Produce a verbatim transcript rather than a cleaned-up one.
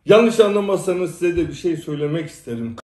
Yanlış anlamazsanız size de bir şey söylemek isterim.